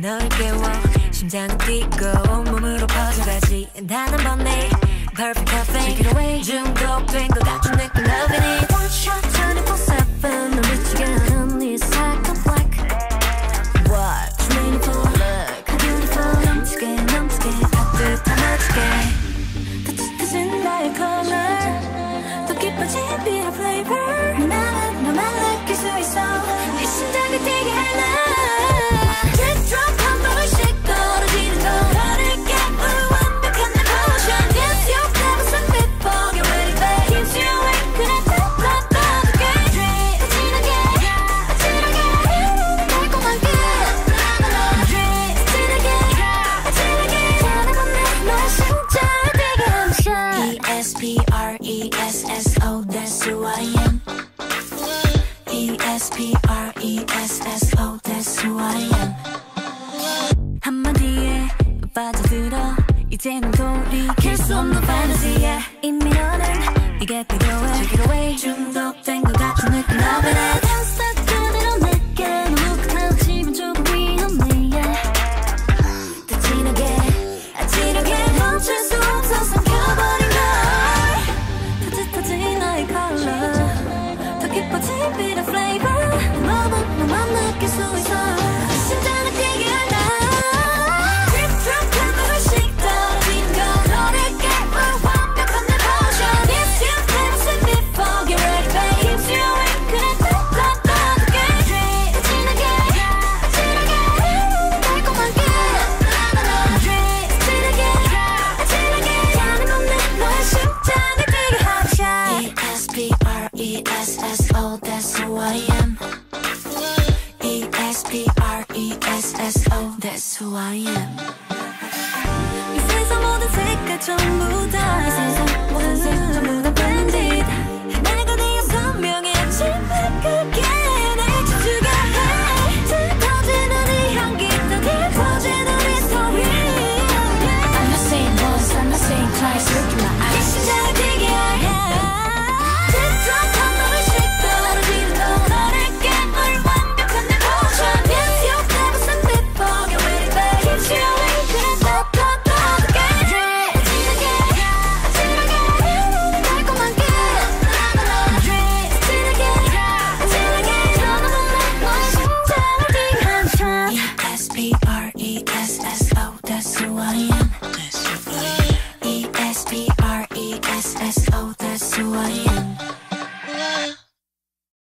널 깨워 심장은 뛰고 온몸으로 퍼져가지 단 한 번에 Perfect cafe Take it away 중독된 것 같은 느낌 Loving it One shot 24/7 널 미치게 하는 이 second black What you mean for look Beautiful 넘치게 넘치게 따뜻한 멋지게 더 짙어진 나의 color 더 깊어진 bitter flavor 나는 너만 느낄 수 있어 이 심장을 뛰게 하나 Espresso, that's who I am. Espresso, that's who I am. 한마디에 빠져들어 이제는 돌이킬 수 없는 fantasy에 이미 너는 이게 필요해 Take it away 중독된 것 같은 느낌 Loving it Dance that 그대로 내게 너무 끝나지면 조금 위험해 yeah. 더 진하게 멈출 수 없어 삼켜버린 걸 짙어진 나의 color 더 깊어진 bitter flavor 너만 느낄 수 있어 심장을 뛰게 한다 Drip drop 한 번씩 떨어지는 건 너를 깨울 완벽한 내 potion It's you never seen before Get ready babe Keeps you awake 그래 따뜻하게 Drip 진하게 달콤한 끝 Drip 진하게 가는 없는 너의 심장을 뛰게 하자 Espresso, that's who I am. Espresso, that's who I am. 이 세상 모든 색깔 전부 다 이 세상 모든 색 전부 다 blended 내가 네가 선명해지면 그게 날 지수가 해 짙어지는 이 향기 더 깊어지는 이 story I'm not saying once, I'm not saying twice Look in my eyes 이 심장을 뛰게 해 That's who I am. Espresso, that's who I am.